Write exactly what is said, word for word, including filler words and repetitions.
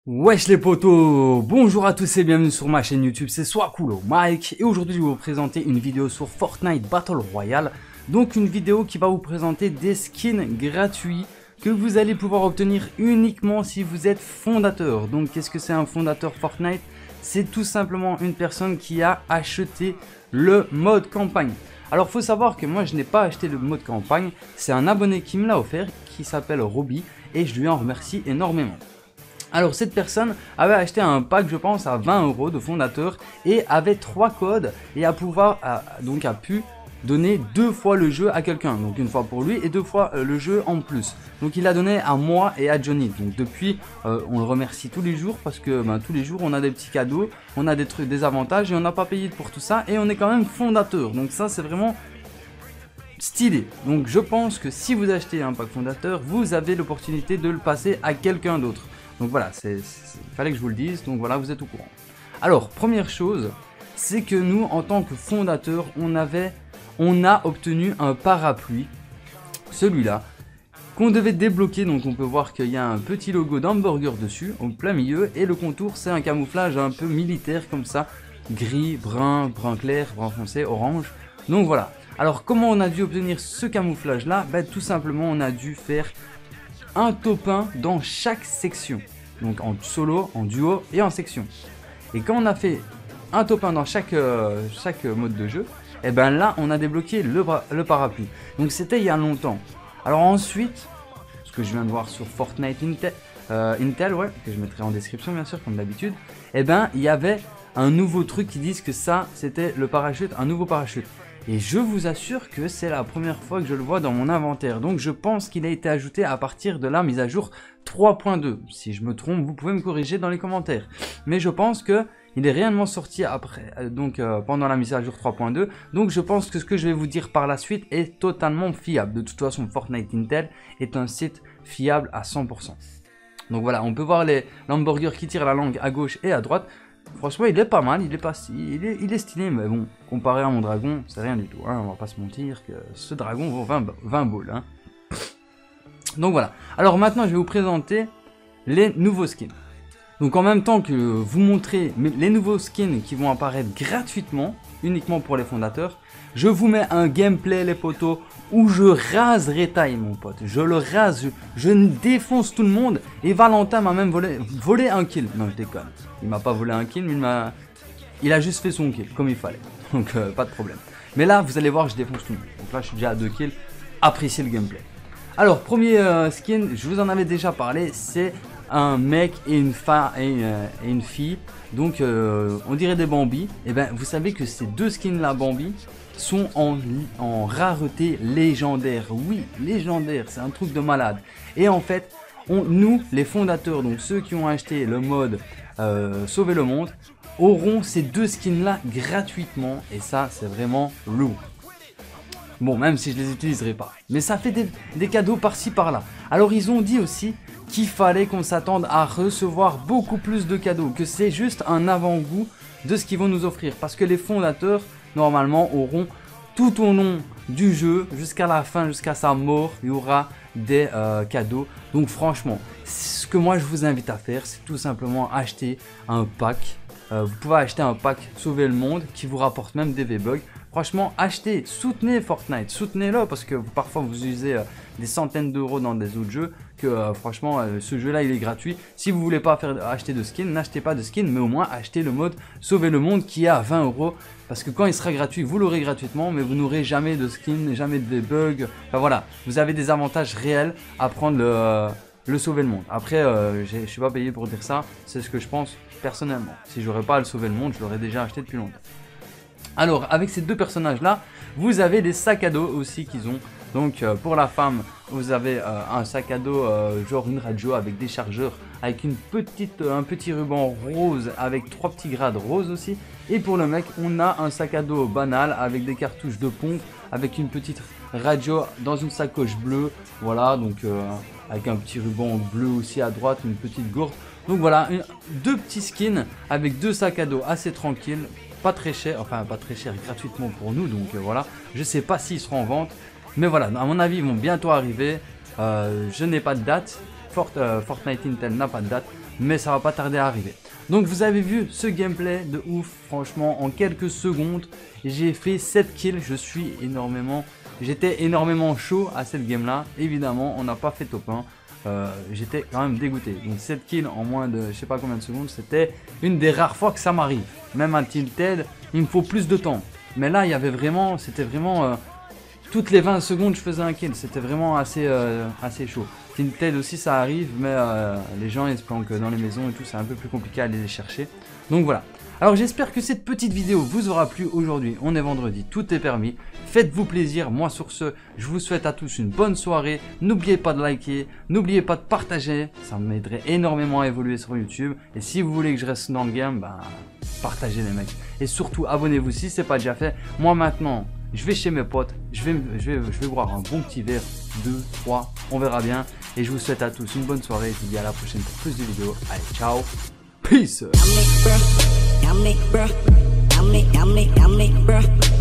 Wesh les potos, bonjour à tous et bienvenue sur ma chaîne YouTube, c'est Swakulo Mike et aujourd'hui je vais vous présenter une vidéo sur Fortnite Battle Royale. Donc une vidéo qui va vous présenter des skins gratuits que vous allez pouvoir obtenir uniquement si vous êtes fondateur. Donc qu'est-ce que c'est un fondateur Fortnite? C'est tout simplement une personne qui a acheté le mode campagne. Alors faut savoir que moi je n'ai pas acheté le mode campagne, c'est un abonné qui me l'a offert qui s'appelle Roby et je lui en remercie énormément. Alors cette personne avait acheté un pack je pense à vingt euros de fondateur et avait trois codes et a pouvoir a, donc a pu donner deux fois le jeu à quelqu'un, donc une fois pour lui et deux fois euh, le jeu en plus. Donc il a donné à moi et à Johnny. Donc depuis euh, on le remercie tous les jours parce que ben, tous les jours on a des petits cadeaux, on a des trucs, des avantages et on n'a pas payé pour tout ça et on est quand même fondateur. Donc ça c'est vraiment stylé. Donc je pense que si vous achetez un pack fondateur, vous avez l'opportunité de le passer à quelqu'un d'autre. Donc voilà, il fallait que je vous le dise, donc voilà, vous êtes au courant. Alors, première chose, c'est que nous, en tant que fondateur, on, avait, on a obtenu un parapluie, celui-là, qu'on devait débloquer. Donc on peut voir qu'il y a un petit logo d'hamburger dessus, au plein milieu, et le contour, c'est un camouflage un peu militaire, comme ça, gris, brun, brun clair, brun foncé, orange. Donc voilà. Alors, comment on a dû obtenir ce camouflage-là? Ben, tout simplement, on a dû faire un top un dans chaque section, donc en solo, en duo et en section. Et quand on a fait un top un dans chaque, euh, chaque mode de jeu, et ben là on a débloqué le, le parapluie. Donc c'était il y a longtemps. Alors ensuite, ce que je viens de voir sur Fortnite Intel, euh, Intel ouais, que je mettrai en description bien sûr comme d'habitude, et ben il y avait un nouveau truc qui disent que ça c'était le parachute, un nouveau parachute. Et je vous assure que c'est la première fois que je le vois dans mon inventaire. Donc je pense qu'il a été ajouté à partir de la mise à jour trois point deux. Si je me trompe, vous pouvez me corriger dans les commentaires. Mais je pense que il est réellement sorti après, donc euh, pendant la mise à jour trois point deux. Donc je pense que ce que je vais vous dire par la suite est totalement fiable. De toute façon, Fortnite Intel est un site fiable à cent pour cent. Donc voilà, on peut voir les hamburgers qui tirent la langue à gauche et à droite. Franchement, il est pas mal, il est pas si, il est, il est stylé, mais bon, comparé à mon dragon, c'est rien du tout. Hein, on va pas se mentir que ce dragon vaut vingt, vingt boules. Hein. Donc voilà. Alors maintenant, je vais vous présenter les nouveaux skins. Donc en même temps que vous montrer les nouveaux skins qui vont apparaître gratuitement, uniquement pour les fondateurs, je vous mets un gameplay les potos où je rase Retail mon pote. Je le rase, je, je défonce tout le monde et Valentin m'a même volé, volé un kill. Non je déconne, il m'a pas volé un kill mais il m'a, il a juste fait son kill comme il fallait. Donc euh, pas de problème. Mais là vous allez voir je défonce tout le monde. Donc là je suis déjà à deux kills, appréciez le gameplay. Alors premier euh, skin, je vous en avais déjà parlé, c'est un mec et une femme et, euh, et une fille. Donc euh, on dirait des Bambi. Et ben vous savez que ces deux skins là Bambi sont en, en rareté légendaire. Oui, légendaire, c'est un truc de malade. Et en fait, on, nous, les fondateurs, donc ceux qui ont acheté le mode euh, Sauver le Monde, auront ces deux skins là gratuitement. Et ça, c'est vraiment lourd. Bon, même si je les utiliserai pas. Mais ça fait des, des cadeaux par-ci par-là. Alors ils ont dit aussi qu'il fallait qu'on s'attende à recevoir beaucoup plus de cadeaux. Que c'est juste un avant-goût de ce qu'ils vont nous offrir. Parce que les fondateurs, normalement, auront tout au long du jeu, jusqu'à la fin, jusqu'à sa mort, il y aura des euh, cadeaux. Donc franchement, ce que moi je vous invite à faire, c'est tout simplement acheter un pack. Euh, vous pouvez acheter un pack Sauver le Monde qui vous rapporte même des V-Bucks. Franchement, achetez, soutenez Fortnite, soutenez-le parce que parfois vous usez euh, des centaines d'euros dans des autres jeux que euh, franchement euh, ce jeu là il est gratuit. Si vous voulez pas faire acheter de skin, n'achetez pas de skin mais au moins achetez le mode Sauver le Monde qui est à vingt euros parce que quand il sera gratuit vous l'aurez gratuitement mais vous n'aurez jamais de skin, jamais de bugs. Enfin voilà, vous avez des avantages réels à prendre le, euh, le Sauver le Monde. Après euh, je suis pas payé pour dire ça, c'est ce que je pense personnellement. Si j'aurais pas à le Sauver le Monde je l'aurais déjà acheté depuis longtemps. Alors avec ces deux personnages là, vous avez des sacs à dos aussi qu'ils ont. Donc euh, pour la femme, vous avez euh, un sac à dos euh, genre une radio avec des chargeurs, avec une petite, euh, un petit ruban rose avec trois petits grades roses aussi. Et pour le mec, on a un sac à dos banal avec des cartouches de pompe, avec une petite radio dans une sacoche bleue. Voilà, donc euh, avec un petit ruban bleu aussi à droite, une petite gourde. Donc voilà, une, deux petits skins avec deux sacs à dos assez tranquilles. Pas très cher, enfin pas très cher gratuitement pour nous, donc euh, voilà, je sais pas s'ils seront en vente, mais voilà, à mon avis ils vont bientôt arriver, euh, je n'ai pas de date, Fort, euh, Fortnite Intel n'a pas de date, mais ça va pas tarder à arriver. Donc vous avez vu ce gameplay de ouf, franchement en quelques secondes j'ai fait sept kills, je suis énormément, j'étais énormément chaud à cette game là, évidemment on n'a pas fait top un, euh, j'étais quand même dégoûté, donc sept kills en moins de je sais pas combien de secondes, c'était une des rares fois que ça m'arrive, même un tilted il me faut plus de temps, mais là il y avait vraiment, c'était vraiment, euh, toutes les vingt secondes je faisais un kill, c'était vraiment assez, euh, assez chaud. Tilted aussi ça arrive, mais euh, les gens ils se planquent dans les maisons et tout, c'est un peu plus compliqué à aller les chercher. Donc voilà. Alors j'espère que cette petite vidéo vous aura plu aujourd'hui, on est vendredi, tout est permis. Faites-vous plaisir, moi sur ce, je vous souhaite à tous une bonne soirée. N'oubliez pas de liker, n'oubliez pas de partager, ça m'aiderait énormément à évoluer sur YouTube. Et si vous voulez que je reste dans le game, bah, partagez les mecs. Et surtout abonnez-vous si ce n'est pas déjà fait. Moi maintenant, je vais chez mes potes, je vais, je vais, je vais boire un bon petit verre, deux, trois, on verra bien. Et je vous souhaite à tous une bonne soirée, je vous dis à la prochaine pour plus de vidéos. Allez, ciao, peace.